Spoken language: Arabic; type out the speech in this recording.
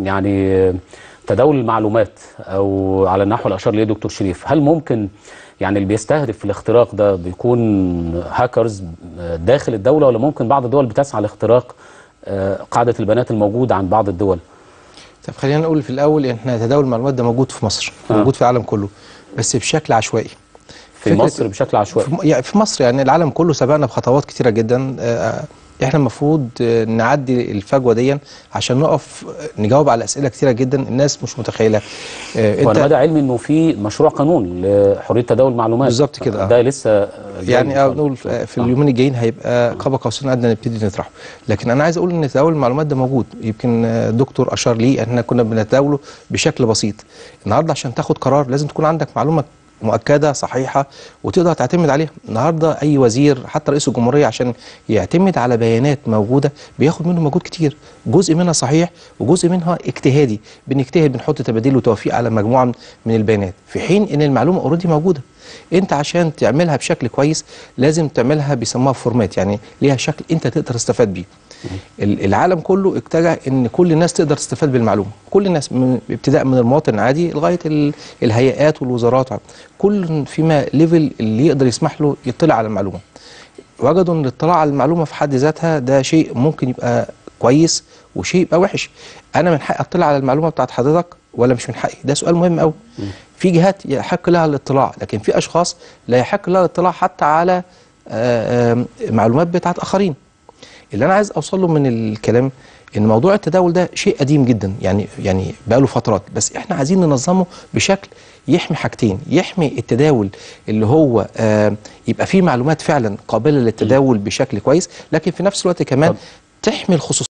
يعني تداول المعلومات او على النحو اللي اشار ليه دكتور شريف، هل ممكن يعني اللي بيستهدف في الاختراق ده بيكون هاكرز داخل الدولة، ولا ممكن بعض الدول بتسعى لاختراق قاعدة البيانات الموجودة عند بعض الدول؟ طب خلينا نقول في الأول إن تداول المعلومات ده موجود في مصر، موجود في العالم كله، بس بشكل عشوائي. في مصر بشكل عشوائي؟ يعني في مصر، يعني العالم كله سبقنا بخطوات كتيرة جدا. احنا المفروض نعدي الفجوه دي عشان نقف نجاوب على اسئله كتيره جدا الناس مش متخيله. وانا مدى علمي انه في مشروع قانون لحريه تداول المعلومات بالظبط كده. ده لسه يعني نقول في اليومين الجايين هيبقى قاب قوسين ادنى نبتدي نطرحه. لكن انا عايز اقول ان تداول المعلومات ده موجود، يمكن الدكتور اشار ليه احنا كنا بنتداوله بشكل بسيط. النهارده عشان تاخد قرار لازم تكون عندك معلومه مؤكده صحيحه وتقدر تعتمد عليها. النهارده اي وزير حتى رئيس الجمهوريه عشان يعتمد على بيانات موجوده بياخد منه مجهود كتير، جزء منها صحيح وجزء منها اجتهادي، بنجتهد بنحط تباديل وتوفيق على مجموعه من البيانات، في حين ان المعلومه اوريدي موجوده. انت عشان تعملها بشكل كويس لازم تعملها بيسموها فورمات، يعني ليها شكل انت تقدر تستفاد بيه. العالم كله اتجه ان كل الناس تقدر تستفاد بالمعلومه، كل الناس ابتداء من المواطن العادي لغايه الهيئات والوزارات، كل فيما ليفل اللي يقدر يسمح له يطلع على المعلومه. وجدوا ان الاطلاع على المعلومه في حد ذاتها ده شيء ممكن يبقى كويس وشيء يبقى وحش. انا من حقي اطلع على المعلومه بتاعت حضرتك ولا مش من حقي؟ ده سؤال مهم قوي. في جهات يحق لها الاطلاع، لكن في اشخاص لا يحق لها الاطلاع حتى على معلومات بتاعت اخرين. اللي انا عايز اوصل له من الكلام ان موضوع التداول ده شيء قديم جدا، يعني بقاله فترات، بس احنا عايزين ننظمه بشكل يحمي حاجتين: يحمي التداول اللي هو يبقى فيه معلومات فعلا قابله للتداول بشكل كويس، لكن في نفس الوقت كمان تحمي الخصوصيه.